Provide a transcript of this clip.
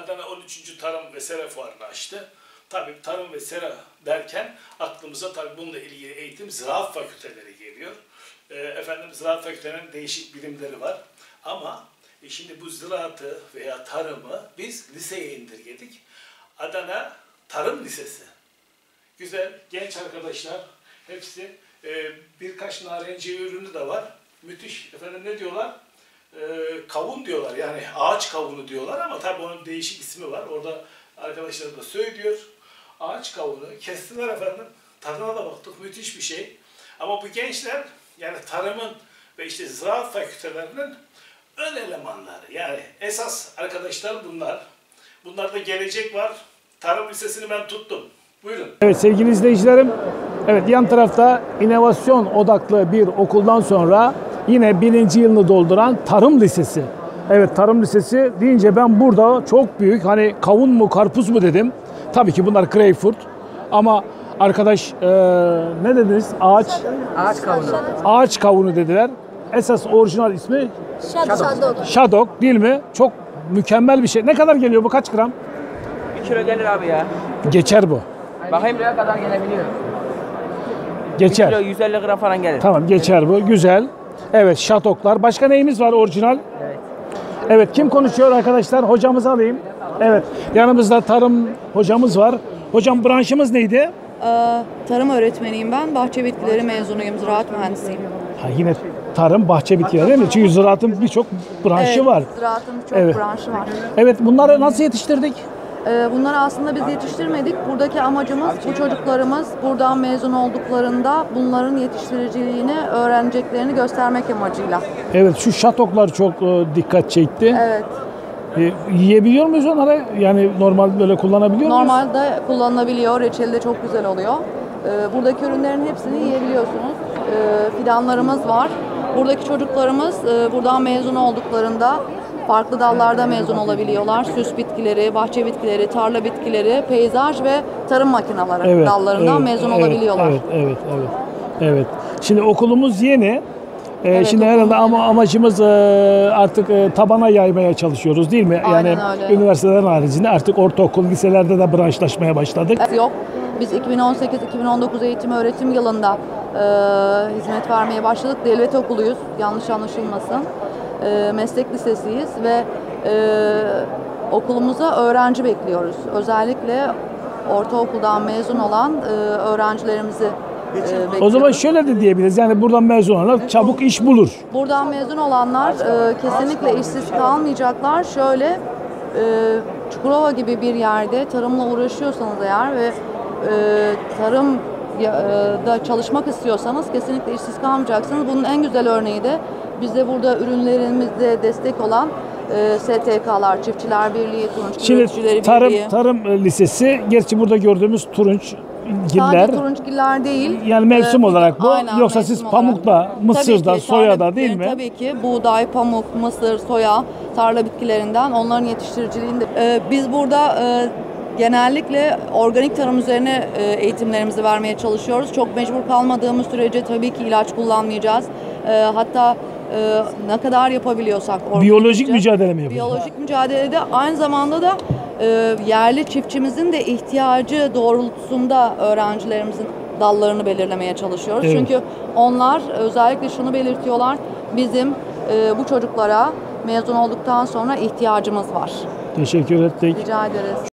Adana 13. Tarım ve Sera Fuarı'nı açtı. Tabii tarım ve sera derken aklımıza tabii bununla ilgili eğitim ziraat fakülteleri geliyor. Ziraat fakültelerinin değişik bilimleri var. Ama şimdi bu ziraatı veya tarımı biz liseye indirgedik. Adana Tarım Lisesi. Güzel, genç arkadaşlar. Hepsi birkaç narenciye ürünü de var. Müthiş. Ne diyorlar? Kavun diyorlar. Yani ağaç kavunu diyorlar ama tabii onun değişik ismi var. Orada arkadaşlar da söylüyor. Ağaç kavunu kestiler efendim. Tadına da baktık. Müthiş bir şey. Ama bu gençler yani tarımın ve işte ziraat fakültelerinin ön elemanları. Yani esas arkadaşlar bunlar. Bunlarda gelecek var. Tarım Lisesi'ni ben tuttum. Buyurun. Evet sevgili izleyicilerim. Evet yan tarafta inovasyon odaklı bir okuldan sonra yine 1. yılını dolduran Tarım Lisesi. Evet Tarım Lisesi deyince ben burada çok büyük hani kavun mu karpuz mu dedim. Tabii ki bunlar greyfurt ama arkadaş ne dediniz? Ağaç kavunu. Ağaç kavunu dediler. Esas orijinal ismi Şadok değil mi? Çok mükemmel bir şey. Ne kadar geliyor bu? Kaç gram? 1 kilo gelir abi ya. Geçer bu. Bakayım ne kadar gelebiliyor. Geçer. 1 kilo 150 gram falan gelir. Tamam geçer bu. Güzel. Evet şatoklar. Başka neyimiz var orijinal? Evet. Evet kim konuşuyor arkadaşlar? Hocamızı alayım. Evet yanımızda tarım hocamız var. Hocam branşımız neydi? Tarım öğretmeniyim ben. Bahçe bitkileri mezunuyum. Ziraat mühendisiyim. Ha, yine tarım bahçe bitkileri değil mi? Çünkü ziraatın birçok branşı var. Ziraatın birçok branşı var. Evet bunları nasıl yetiştirdik? Bunları aslında biz yetiştirmedik. Buradaki amacımız bu çocuklarımız buradan mezun olduklarında bunların yetiştiriciliğini öğreneceklerini göstermek amacıyla. Evet şu şatoklar çok dikkat çekti. Evet. Yiyebiliyor muyuz onları? Yani normal böyle kullanabiliyor muyuz? Normalde kullanılabiliyor. Reçeli de çok güzel oluyor. Buradaki ürünlerin hepsini yiyebiliyorsunuz. Fidanlarımız var. Buradaki çocuklarımız buradan mezun olduklarında farklı dallarda mezun olabiliyorlar. Süs bitkileri, bahçe bitkileri, tarla bitkileri, peyzaj ve tarım makineleri dallarından mezun olabiliyorlar. Evet. Şimdi okulumuz yeni. Şimdi okulumuz herhalde amacımız artık tabana yaymaya çalışıyoruz değil mi? Aynen yani öyle. Üniversitelerin haricinde artık ortaokul, liselerde de branşlaşmaya başladık. Yok. Biz 2018-2019 eğitim öğretim yılında hizmet vermeye başladık. Devlet okuluyuz. Yanlış anlaşılmasın. Meslek lisesiyiz ve okulumuza öğrenci bekliyoruz. Özellikle ortaokuldan mezun olan öğrencilerimizi bekliyoruz. O zaman şöyle de diyebiliriz. Yani buradan mezun olanlar çabuk iş bulur. Buradan mezun olanlar kesinlikle işsiz kalmayacaklar. Şöyle Çukurova gibi bir yerde tarımla uğraşıyorsanız eğer ve tarım da çalışmak istiyorsanız kesinlikle işsiz kalmayacaksınız. Bunun en güzel örneği de bize burada ürünlerimizde destek olan STK'lar, Çiftçiler Birliği, Turunç Üreticileri Birliği. Tarım Lisesi, gerçi burada gördüğümüz turunçgiller. Sadece turunçgiller değil. Yani mevsim olarak bu. Aynen, Yoksa siz pamukta, mısırda, soyada değil mi? Tabii ki buğday, pamuk, mısır, soya, tarla bitkilerinden onların yetiştiriciliğinde. Biz burada genellikle organik tarım üzerine eğitimlerimizi vermeye çalışıyoruz. Çok mecbur kalmadığımız sürece tabii ki ilaç kullanmayacağız. Hatta ne kadar yapabiliyorsak. Biyolojik mücadele mi yapıyoruz? Biyolojik mücadelede aynı zamanda da yerli çiftçimizin de ihtiyacı doğrultusunda öğrencilerimizin dallarını belirlemeye çalışıyoruz. Evet. Çünkü onlar özellikle şunu belirtiyorlar. Bizim bu çocuklara mezun olduktan sonra ihtiyacımız var. Teşekkür ettik. Rica ederiz.